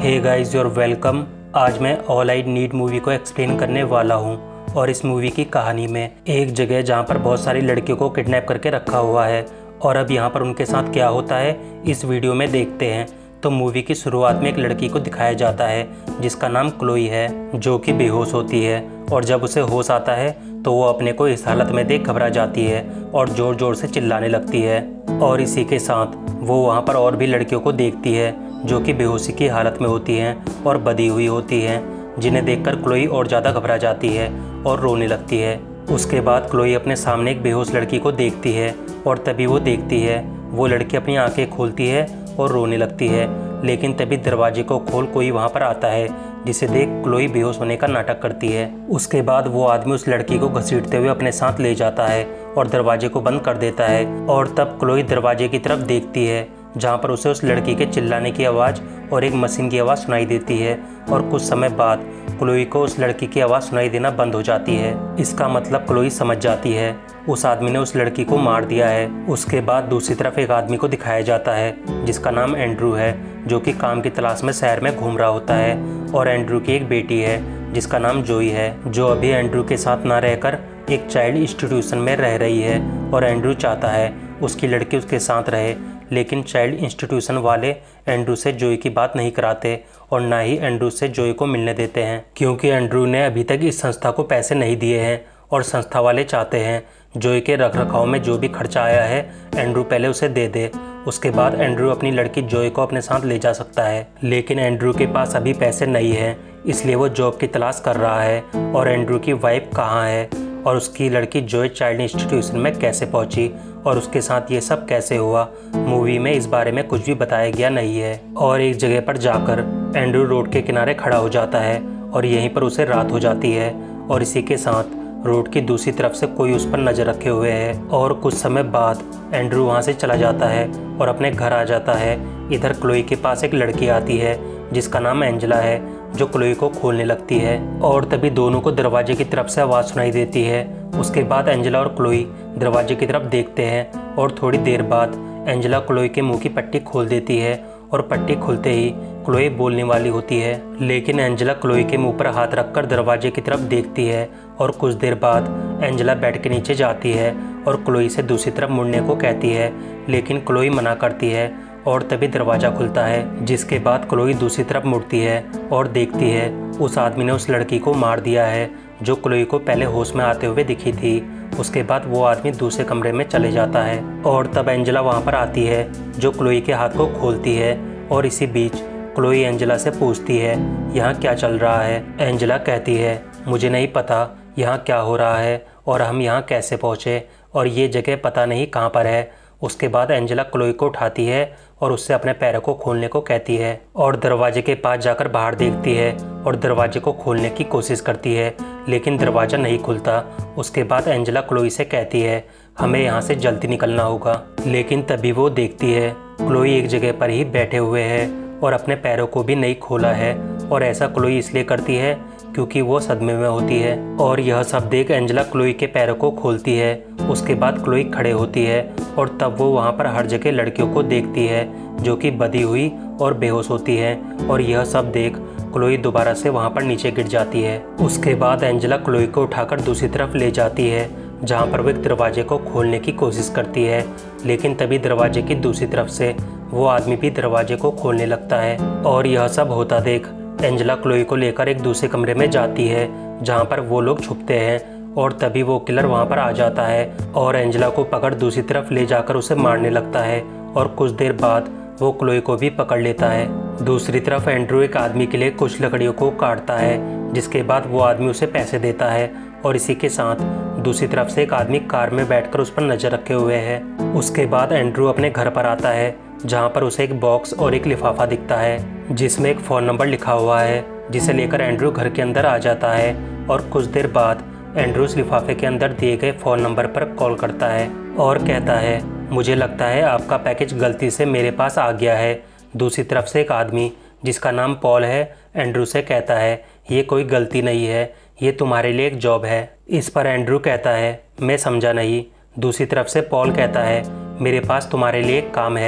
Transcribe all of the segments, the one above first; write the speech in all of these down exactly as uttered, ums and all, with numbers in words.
Hey guys your welcome. आज मैं all I need movie को एक्सप्लेन करने वाला हूँ। और इस मूवी की कहानी में एक जगह जहाँ पर बहुत सारी लड़कियों को किडनैप करके रखा हुआ है और अब यहाँ पर उनके साथ क्या होता है इस वीडियो में देखते हैं। तो मूवी की शुरुआत में एक लड़की को दिखाया जाता है जिसका नाम क्लोई है, जो कि बेहोश होती है और जब उसे होश आता है तो वो अपने को इस हालत में देख घबरा जाती है और ज़ोर ज़ोर से चिल्लाने लगती है। और इसी के साथ वो वहाँ पर और भी लड़कियों को देखती है जो कि बेहोशी की हालत में होती हैं और बधी हुई होती हैं, जिन्हें देखकर क्लोई और ज़्यादा घबरा जाती है और रोने लगती है। उसके बाद क्लोई अपने सामने एक बेहोश लड़की को देखती है और तभी वो देखती है वो लड़की अपनी आंखें खोलती है और रोने लगती है। लेकिन तभी दरवाजे को खोल कोई वहाँ पर आता है जिसे देख क्लोई बेहोश होने का नाटक करती है। उसके बाद वो आदमी उस लड़की को घसीटते हुए अपने साथ ले जाता है और दरवाजे को बंद कर देता है। और तब क्लोई दरवाजे की तरफ देखती है जहाँ पर उसे उस लड़की के चिल्लाने की आवाज़ और एक मशीन की आवाज़ सुनाई देती है और कुछ समय बाद क्लोई को उस लड़की की आवाज़ सुनाई देना बंद हो जाती है। इसका मतलब क्लोई समझ जाती है उस आदमी ने उस लड़की को मार दिया है। उसके बाद दूसरी तरफ एक आदमी को दिखाया जाता है जिसका नाम एंड्रू है, जो कि काम की तलाश में शहर में घूम रहा होता है। और एंड्रू की एक बेटी है जिसका नाम जोई है, जो अभी एंड्रू के साथ ना रहकर एक चाइल्ड इंस्टीट्यूशन में रह रही है। और एंड्रू चाहता है उसकी लड़की उसके साथ रहे, लेकिन चाइल्ड इंस्टीट्यूशन वाले एंड्रू से जोई की बात नहीं कराते और ना ही एंड्रू से जोई को मिलने देते हैं, क्योंकि एंड्रू ने अभी तक इस संस्था को पैसे नहीं दिए हैं और संस्था वाले चाहते हैं जोई के रख रखाव में जो भी खर्चा आया है एंड्रू पहले उसे दे दे। उसके बाद एंड्रू अपनी लड़की जोई को अपने साथ ले जा सकता है, लेकिन एंड्रू के पास अभी पैसे नहीं है, इसलिए वो जॉब की तलाश कर रहा है। और एंड्रू की वाइफ कहाँ है और उसकी लड़की जोई चाइल्ड इंस्टीट्यूशन में कैसे पहुंची और उसके साथ ये सब कैसे हुआ, मूवी में इस बारे में कुछ भी बताया गया नहीं है। और एक जगह पर जाकर एंड्रू रोड के किनारे खड़ा हो जाता है और यहीं पर उसे रात हो जाती है। और इसी के साथ रोड की दूसरी तरफ से कोई उस पर नज़र रखे हुए है। और कुछ समय बाद एंड्रू वहाँ से चला जाता है और अपने घर आ जाता है। इधर क्लोई के पास एक लड़की आती है जिसका नाम एंजेला है, जो क्लोई को खोलने लगती है। और तभी दोनों को दरवाजे की तरफ से आवाज़ सुनाई देती है। उसके बाद एंजेला और क्लोई दरवाजे की तरफ देखते हैं और थोड़ी देर बाद एंजेला क्लोई के मुंह की पट्टी खोल देती है और पट्टी खुलते ही क्लोई बोलने वाली होती है, लेकिन एंजेला क्लोई के मुंह पर हाथ रखकर दरवाजे की तरफ देखती है। और कुछ देर बाद एंजेला बेड के नीचे जाती है और क्लोई से दूसरी तरफ मुड़ने को कहती है, लेकिन क्लोई मना करती है। और तभी दरवाज़ा खुलता है, जिसके बाद क्लोई दूसरी तरफ मुड़ती है और देखती है उस आदमी ने उस लड़की को मार दिया है जो क्लोई को पहले होश में आते हुए दिखी थी। उसके बाद वो आदमी दूसरे कमरे में चले जाता है और तब एंजेला वहाँ पर आती है जो क्लोई के हाथ को खोलती है। और इसी बीच क्लोई एंजेला से पूछती है यहाँ क्या चल रहा है। एंजेला कहती है मुझे नहीं पता यहाँ क्या हो रहा है और हम यहाँ कैसे पहुँचे और ये जगह पता नहीं कहाँ पर है। उसके बाद एंजेला क्लोई को उठाती है और उससे अपने पैरों को खोलने को कहती है और दरवाजे के पास जाकर बाहर देखती है और दरवाजे को खोलने की कोशिश करती है, लेकिन दरवाज़ा नहीं खुलता। उसके बाद एंजेला क्लोई से कहती है हमें यहाँ से जल्दी निकलना होगा, लेकिन तभी वो देखती है क्लोई एक जगह पर ही बैठे हुए है और अपने पैरों को भी नहीं खोला है। और ऐसा क्लोई इसलिए करती है क्योंकि वो सदमे में होती है। और यह सब देख एंजेला क्लोई के पैरों को खोलती है। उसके बाद क्लोई खड़े होती है और तब वो वहाँ पर हर जगह लड़कियों को देखती है जो कि बधी हुई और बेहोश होती है। और यह सब देख क्लोई दोबारा से वहाँ पर नीचे गिर जाती है। उसके बाद एंजेला क्लोई को उठाकर दूसरी तरफ ले जाती है जहाँ पर वो एक दरवाजे को खोलने की कोशिश करती है, लेकिन तभी दरवाजे की दूसरी तरफ से वो आदमी भी दरवाजे को खोलने लगता है। और यह सब होता देख एंजेला क्लोई को लेकर एक दूसरे कमरे में जाती है जहाँ पर वो लोग छुपते हैं। और तभी वो किलर वहाँ पर आ जाता है और एंजेला को पकड़ दूसरी तरफ ले जाकर उसे मारने लगता है। और कुछ देर बाद वो क्लोई को भी पकड़ लेता है। दूसरी तरफ एंड्रू एक आदमी के लिए कुछ लकड़ियों को काटता है, जिसके बाद वो आदमी उसे पैसे देता है। और इसी के साथ दूसरी तरफ से एक आदमी कार में बैठकर उस पर नज़र रखे हुए है। उसके बाद एंड्रू अपने घर पर आता है जहाँ पर उसे एक बॉक्स और एक लिफाफा दिखता है जिसमें एक फ़ोन नंबर लिखा हुआ है, जिसे लेकर एंड्रू घर के अंदर आ जाता है। और कुछ देर बाद एंड्रू उस लिफाफे के अंदर दिए गए फ़ोन नंबर पर कॉल करता है और कहता है मुझे लगता है आपका पैकेज गलती से मेरे पास आ गया है। दूसरी तरफ से एक आदमी जिसका नाम पॉल है एंड्रू से कहता है ये कोई गलती नहीं है, ये तुम्हारे लिए एक जॉब है। इस पर एंड्रू कहता है मैं समझा नहीं। दूसरी तरफ से पॉल कहता है मेरे पास तुम्हारे लिए एक काम है।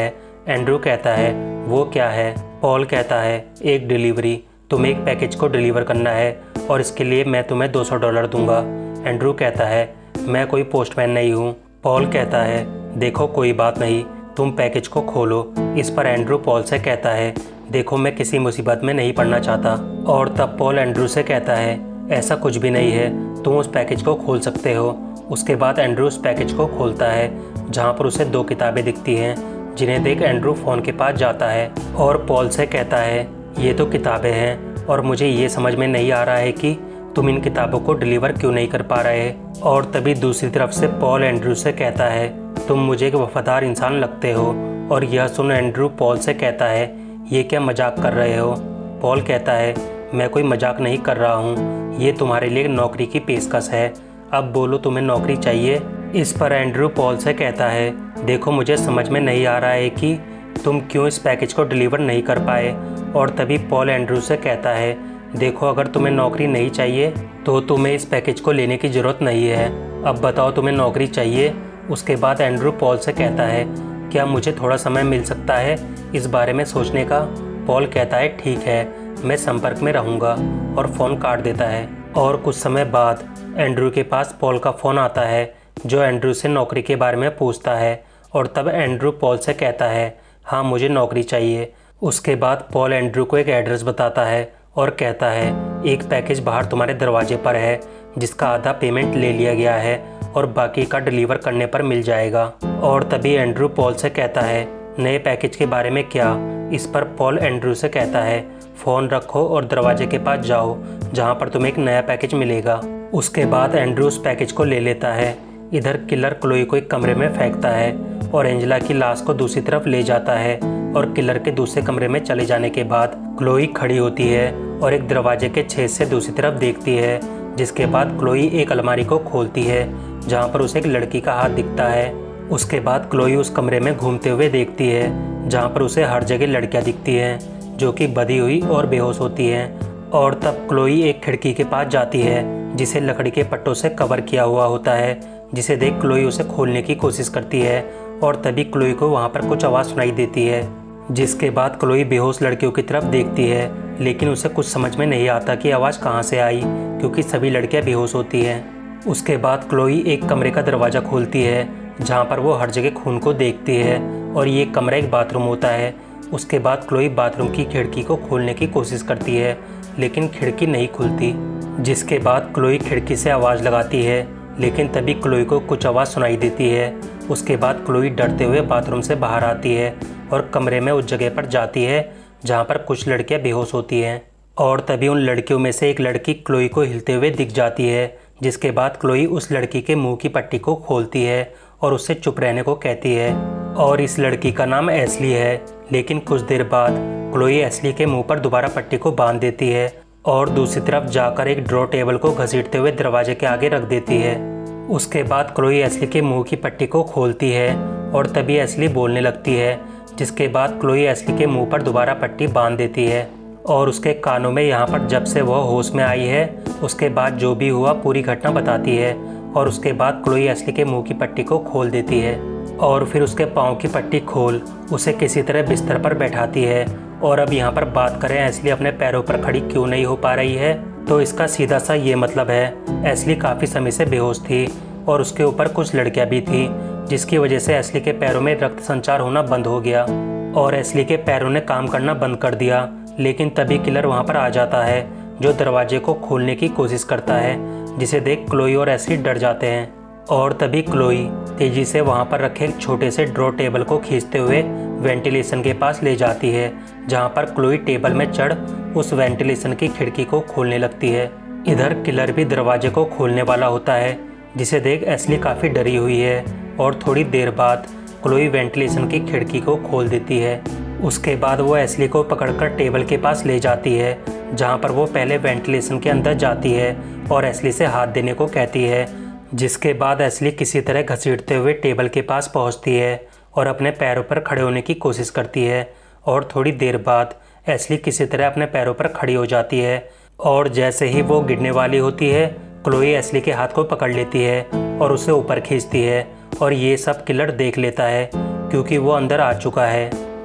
एंड्रू कहता है वो क्या है। पॉल कहता है एक डिलीवरी, तुम्हें एक पैकेज को डिलीवर करना है और इसके लिए मैं तुम्हें दो सौ डॉलर दूंगा। एंड्रू कहता है मैं कोई पोस्टमैन नहीं हूँ। पॉल कहता है देखो कोई बात नहीं, तुम पैकेज को खोलो। इस पर एंड्रू पॉल से कहता है देखो मैं किसी मुसीबत में नहीं पड़ना चाहता। और तब पॉल एंड्रू से कहता है ऐसा कुछ भी नहीं है, तुम उस पैकेज को खोल सकते हो। उसके बाद एंड्रू उस पैकेज को खोलता है जहाँ पर उसे दो किताबें दिखती हैं, जिन्हें देख एंड्रू फ़ोन के पास जाता है और पॉल से कहता है ये तो किताबें हैं और मुझे ये समझ में नहीं आ रहा है कि तुम इन किताबों को डिलीवर क्यों नहीं कर पा रहे। और तभी दूसरी तरफ से पॉल एंड्रू से कहता है तुम मुझे एक वफादार इंसान लगते हो। और यह सुन एंड्रू पॉल से कहता है ये क्या मजाक कर रहे हो। पॉल कहता है मैं कोई मजाक नहीं कर रहा हूँ, ये तुम्हारे लिए नौकरी की पेशकश है, अब बोलो तुम्हें नौकरी चाहिए। इस पर एंड्रू पॉल से कहता है देखो मुझे समझ में नहीं आ रहा है कि तुम क्यों इस पैकेज को डिलीवर नहीं कर पाए। और तभी पॉल एंड्रू से कहता है देखो अगर तुम्हें नौकरी नहीं चाहिए तो तुम्हें इस पैकेज को लेने की ज़रूरत नहीं है, अब बताओ तुम्हें नौकरी चाहिए। उसके बाद एंड्रू पॉल से कहता है क्या मुझे थोड़ा समय मिल सकता है इस बारे में सोचने का। पॉल कहता है ठीक है, मैं संपर्क में रहूँगा, और फ़ोन काट देता है। और कुछ समय बाद एंड्रू के पास पॉल का फ़ोन आता है जो एंड्रू से नौकरी के बारे में पूछता है। और तब एंड्रू पॉल से कहता है हाँ मुझे नौकरी चाहिए। उसके बाद पॉल एंड्रू को एक एड्रेस बताता है और कहता है एक पैकेज बाहर तुम्हारे दरवाजे पर है जिसका आधा पेमेंट ले लिया गया है और बाकी का डिलीवर करने पर मिल जाएगा। और तभी एंड्रू पॉल से कहता है नए पैकेज के बारे में क्या। इस पर पॉल एंड्रू से कहता है फ़ोन रखो और दरवाजे के पास जाओ जहाँ पर तुम्हें एक नया पैकेज मिलेगा। उसके बाद एंड्रू उस पैकेज को ले लेता है। इधर किलर क्लोई को एक कमरे में फेंकता है और एंजेला की लाश को दूसरी तरफ ले जाता है। और किलर के दूसरे कमरे में चले जाने के बाद क्लोई खड़ी होती है और एक दरवाजे के छेद से दूसरी तरफ देखती है, जिसके बाद क्लोई एक अलमारी को खोलती है जहाँ पर उसे एक लड़की का हाथ दिखता है। उसके बाद क्लोई उस कमरे में घूमते हुए देखती है जहाँ पर उसे हर जगह लड़कियाँ दिखती हैं जो कि बधी हुई और बेहोश होती हैं। और तब क्लोई एक खिड़की के पास जाती है जिसे लकड़ी के पट्टों से कवर किया हुआ होता है, जिसे देख क्लोई उसे खोलने की कोशिश करती है। और तभी क्लोई को वहाँ पर कुछ आवाज़ सुनाई देती है, जिसके बाद क्लोई बेहोश लड़कियों की तरफ देखती है, लेकिन उसे कुछ समझ में नहीं आता कि आवाज़ कहाँ से आई, क्योंकि सभी लड़कियाँ बेहोश होती हैं। उसके बाद क्लोई एक कमरे का दरवाज़ा खोलती है जहाँ पर वो हर जगह खून को देखती है, और ये कमरा एक बाथरूम होता है। उसके बाद क्लोई बाथरूम की खिड़की को खोलने की कोशिश करती है, लेकिन खिड़की नहीं खुलती, जिसके बाद क्लोई खिड़की से आवाज़ लगाती है, लेकिन तभी क्लोई को कुछ आवाज़ सुनाई देती है। उसके बाद क्लोई डरते हुए बाथरूम से बाहर आती है और कमरे में उस जगह पर जाती है जहाँ पर कुछ लड़कियाँ बेहोश होती हैं। और तभी उन लड़कियों में से एक लड़की क्लोई को हिलते हुए दिख जाती है, जिसके बाद क्लोई उस लड़की के मुंह की पट्टी को खोलती है और उससे चुप रहने को कहती है। और इस लड़की का नाम एस्ली है। लेकिन कुछ देर बाद क्लोई एस्ली के मुंह पर दोबारा पट्टी को बांध देती है और दूसरी तरफ जाकर एक ड्रॉ टेबल को घसीटते हुए दरवाजे के आगे रख देती है। उसके बाद क्लोई एस्ली के मुंह की पट्टी को खोलती है और तभी एस्ली बोलने लगती है, जिसके बाद क्लोई एस्ली के मुंह पर दोबारा पट्टी बांध देती है और उसके कानों में यहाँ पर जब से वह होश में आई है उसके बाद जो भी हुआ पूरी घटना बताती है। और उसके बाद क्लोई एस्ली के मुंह की पट्टी को खोल देती है और फिर उसके पाँव की पट्टी खोल उसे किसी तरह बिस्तर पर बैठाती है। और अब यहाँ पर बात करें एस्ली अपने पैरों पर खड़ी क्यों नहीं हो पा रही है, तो इसका सीधा सा ये मतलब है एस्ली काफ़ी समय से बेहोश थी और उसके ऊपर कुछ लड़कियाँ भी थी, जिसकी वजह से एस्ली के पैरों में रक्त संचार होना बंद हो गया और एस्ली के पैरों ने काम करना बंद कर दिया। लेकिन तभी किलर वहाँ पर आ जाता है जो दरवाजे को खोलने की कोशिश करता है, जिसे देख क्लोई और एस्ली डर जाते हैं। और तभी क्लोई तेज़ी से वहाँ पर रखे एक छोटे से ड्रॉ टेबल को खींचते हुए वेंटिलेशन के पास ले जाती है, जहाँ पर क्लोई टेबल में चढ़ उस वेंटिलेशन की खिड़की को खोलने लगती है। इधर किलर भी दरवाजे को खोलने वाला होता है, जिसे देख एस्ली काफ़ी डरी हुई है और थोड़ी देर बाद क्लोई वेंटिलेशन की खिड़की को खोल देती है। उसके बाद वो एस्ली को पकड़कर टेबल के पास ले जाती है, जहाँ पर वो पहले वेंटिलेशन के अंदर जाती है और एस्ली से हाथ देने को कहती है, जिसके बाद एस्ली किसी तरह घसीटते हुए टेबल के पास पहुँचती है और अपने पैरों पर खड़े होने की कोशिश करती है। और थोड़ी देर बाद एस्ली किसी तरह अपने पैरों पर खड़ी हो जाती है और जैसे ही वो गिरने वाली होती है क्लोई एस्ली के हाथ को पकड़ लेती है और उसे ऊपर खींचती है। और ये सब किलर देख लेता है क्योंकि वो अंदर आ चुका है।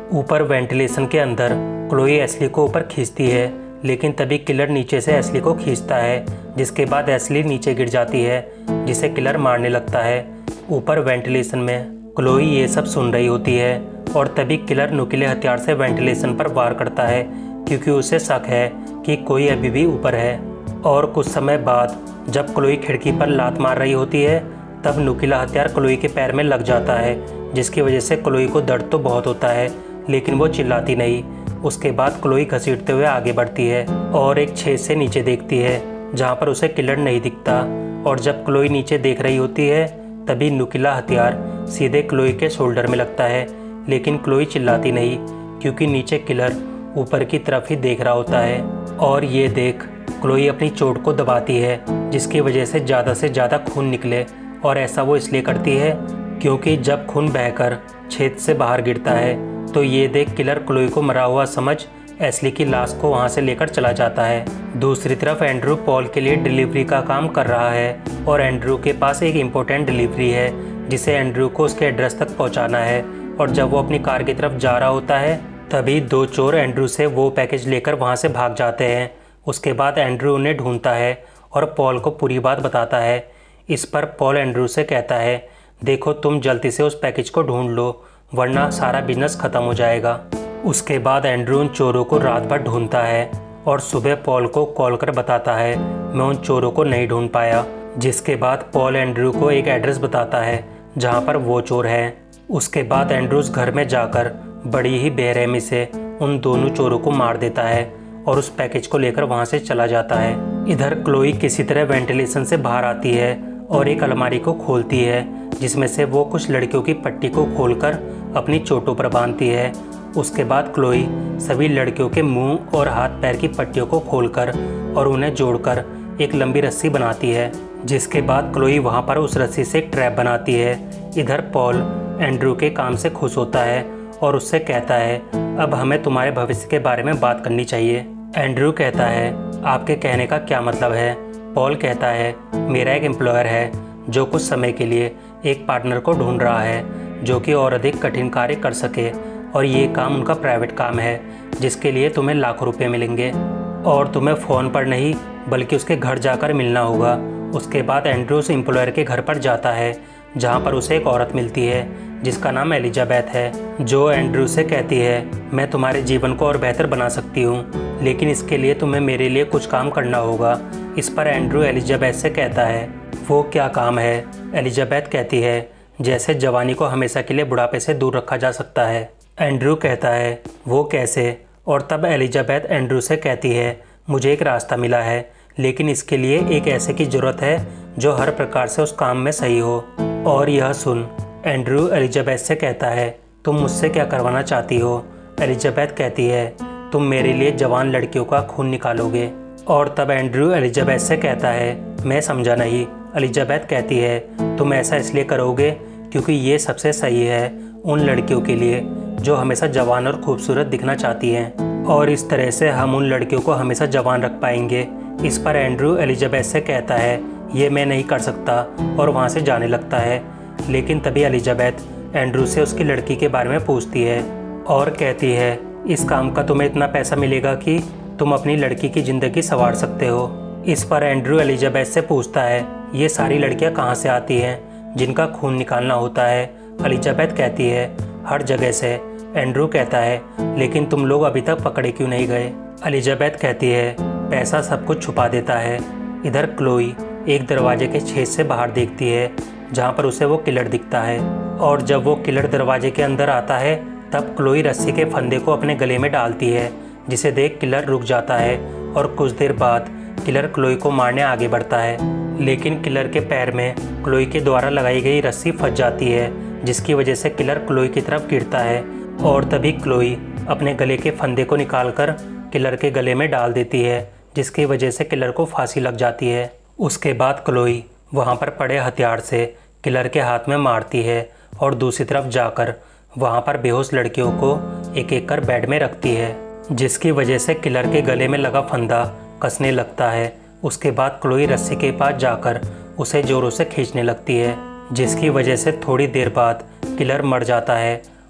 ऊपर वेंटिलेशन के अंदर क्लोई एशली को ऊपर खींचती है, लेकिन तभी किलर नीचे से एशली को खींचता है, जिसके बाद एशली नीचे गिर जाती है, जिसे किलर मारने लगता है। ऊपर वेंटिलेशन में क्लोई ये सब सुन रही होती है और तभी किलर नुकीले हथियार से वेंटिलेशन पर वार करता है, क्योंकि उसे शक है कि कोई अभी भी ऊपर है। और कुछ समय बाद जब क्लोई खिड़की पर लात मार रही होती है, तब नुकीला हथियार क्लोई के पैर में लग जाता है, जिसकी वजह से क्लोई को दर्द तो बहुत होता है, लेकिन वो चिल्लाती नहीं। उसके बाद क्लोई घसीटते हुए आगे बढ़ती है और एक छेद से नीचे देखती है, जहाँ पर उसे किलर नहीं दिखता। और जब क्लोई नीचे देख रही होती है, तभी नुकीला हथियार सीधे क्लोई के शोल्डर में लगता है, लेकिन क्लोई चिल्लाती नहीं, क्योंकि नीचे किलर ऊपर की तरफ ही देख रहा होता है। और ये देख क्लोई अपनी चोट को दबाती है, जिसकी वजह से ज़्यादा से ज़्यादा खून निकले। और ऐसा वो इसलिए करती है क्योंकि जब खून बहकर छेद से बाहर गिरता है, तो ये देख किलर क्लोई को मरा हुआ समझ एशली की लाश को वहाँ से लेकर चला जाता है। दूसरी तरफ एंड्रू पॉल के लिए डिलीवरी का काम कर रहा है और एंड्रू के पास एक इम्पोर्टेंट डिलीवरी है, जिसे एंड्रू को उसके एड्रेस तक पहुँचाना है। और जब वो अपनी कार की तरफ जा रहा होता है, तभी दो चोर एंड्रू से वो पैकेज लेकर वहाँ से भाग जाते हैं। उसके बाद एंड्रू उन्हें ढूंढता है और पॉल को पूरी बात बताता है। इस पर पॉल एंड्रू से कहता है, देखो तुम जल्दी से उस पैकेज को ढूंढ लो, वरना सारा बिजनेस ख़त्म हो जाएगा। उसके बाद एंड्रू उन चोरों को रात भर ढूंढता है और सुबह पॉल को कॉल कर बताता है, मैं उन चोरों को नहीं ढूंढ पाया। जिसके बाद पॉल एंड्रू को एक एड्रेस बताता है जहाँ पर वो चोर हैं। उसके बाद एंड्रूज घर में जाकर बड़ी ही बेरहमी से उन दोनों चोरों को मार देता है और उस पैकेज को लेकर वहाँ से चला जाता है। इधर क्लोई किसी तरह वेंटिलेशन से बाहर आती है और एक अलमारी को खोलती है, जिसमें से वो कुछ लड़कियों की पट्टी को खोलकर अपनी चोटों पर बांधती है। उसके बाद क्लोई सभी लड़कियों के मुंह और हाथ पैर की पट्टियों को खोलकर और उन्हें जोड़कर एक लंबी रस्सी बनाती है, जिसके बाद क्लोई वहाँ पर उस रस्सी से एक ट्रैप बनाती है। इधर पॉल एंड्रू के काम से खुश होता है और उससे कहता है, अब हमें तुम्हारे भविष्य के बारे में बात करनी चाहिए। एंड्रू कहता है, आपके कहने का क्या मतलब है? पॉल कहता है, मेरा एक एम्प्लॉयर है जो कुछ समय के लिए एक पार्टनर को ढूंढ रहा है जो कि और अधिक कठिन कार्य कर सके, और ये काम उनका प्राइवेट काम है जिसके लिए तुम्हें लाखों रुपए मिलेंगे और तुम्हें फ़ोन पर नहीं बल्कि उसके घर जाकर मिलना होगा। उसके बाद एंड्रू उस एम्प्लॉयर के घर पर जाता है, जहाँ पर उसे एक औरत मिलती है जिसका नाम एलिजाबेथ है, जो एंड्रू से कहती है, मैं तुम्हारे जीवन को और बेहतर बना सकती हूँ, लेकिन इसके लिए तुम्हें मेरे लिए कुछ काम करना होगा। इस पर एंड्रू एलिजाबेथ से कहता है, वो क्या काम है? एलिजाबेथ कहती है, जैसे जवानी को हमेशा के लिए बुढ़ापे से दूर रखा जा सकता है। एंड्रू कहता है, वो कैसे? और तब एलिजाबेथ एंड्रू से कहती है, मुझे एक रास्ता मिला है, लेकिन इसके लिए एक ऐसे की ज़रूरत है जो हर प्रकार से उस काम में सही हो। और यह सुन एंड्रू एलिजाबेथ से कहता है, तुम मुझसे क्या करवाना चाहती हो? एलिजाबेथ कहती है, तुम मेरे लिए जवान लड़कियों का खून निकालोगे। और तब एंड्रू एलिजाबेथ से कहता है, मैं समझा नहीं। एलिजाबेथ कहती है, तुम ऐसा इसलिए करोगे क्योंकि ये सबसे सही है उन लड़कियों के लिए जो हमेशा जवान और खूबसूरत दिखना चाहती हैं, और इस तरह से हम उन लड़कियों को हमेशा जवान रख पाएंगे। इस पर एंड्रू एलिजाबेथ से कहता है, ये मैं नहीं कर सकता, और वहाँ से जाने लगता है। लेकिन तभी एलिजाबेथ एंड्रू से उसकी लड़की के बारे में पूछती है और कहती है, इस काम का तुम्हें इतना पैसा मिलेगा कि तुम अपनी लड़की की ज़िंदगी संवार सकते हो। इस पर एंड्रू एलिजाबेथ से पूछता है, ये सारी लड़कियां कहाँ से आती हैं जिनका खून निकालना होता है? एलिजाबेथ कहती है, हर जगह से। एंड्रू कहता है, लेकिन तुम लोग अभी तक पकड़े क्यों नहीं गए? एलिजाबेथ कहती है, पैसा सब कुछ छुपा देता है। इधर क्लोई एक दरवाजे के छेद से बाहर देखती है, जहाँ पर उसे वो किलर दिखता है, और जब वो किलर दरवाजे के अंदर आता है, तब क्लोई रस्सी के फंदे को अपने गले में डालती है, जिसे देख किलर रुक जाता है, और कुछ देर बाद किलर क्लोई को मारने आगे बढ़ता है। लेकिन किलर के पैर में क्लोई के द्वारा लगाई गई रस्सी फंस जाती है, जिसकी वजह से किलर क्लोई की तरफ गिरता है, और तभी क्लोई अपने गले के फंदे को निकालकर किलर के गले में डाल देती है, जिसकी वजह से किलर को फांसी लग जाती है। उसके बाद क्लोई वहाँ पर पड़े हथियार से किलर के हाथ में मारती है और दूसरी तरफ जाकर वहाँ पर बेहोश लड़कियों को एक एक कर बेड में रखती है, जिसकी वजह से किलर के गले में लगा फंदा कसने लगता है। उसके बाद क्लोई रस्सी के पास जाकर उसे जोरों से खींचने लगती है, जिसकी वजह से थोड़ी देर बाद किलर मर जाता है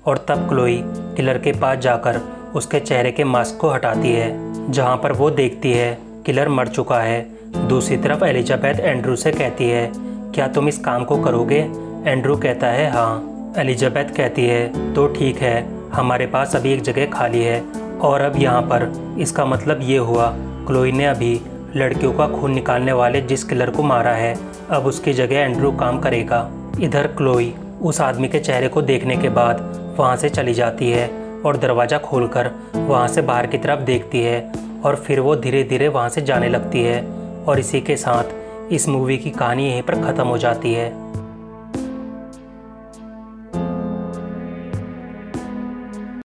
और तब क्लोई किलर के पास जाकर उसके चेहरे के मास्क को हटाती है, जहाँ पर वो देखती है किलर मर चुका है। दूसरी तरफ एलिजाबेथ एंड्रू से कहती है, क्या तुम इस काम को करोगे? एंड्रू कहता है हाँ। एलिजाबेथ कहती है, तो ठीक है, हमारे पास अभी एक जगह खाली है। और अब यहाँ पर इसका मतलब ये हुआ, क्लोई ने अभी लड़कियों का खून निकालने वाले जिस किलर को मारा है, अब उसकी जगह एंड्रू काम करेगा। इधर क्लोई उस आदमी के चेहरे को देखने के बाद वहाँ से चली जाती है और दरवाज़ा खोलकर वहाँ से बाहर की तरफ देखती है और फिर वो धीरे धीरे वहाँ से जाने लगती है। और इसी के साथ इस मूवी की कहानी यहीं पर ख़त्म हो जाती है।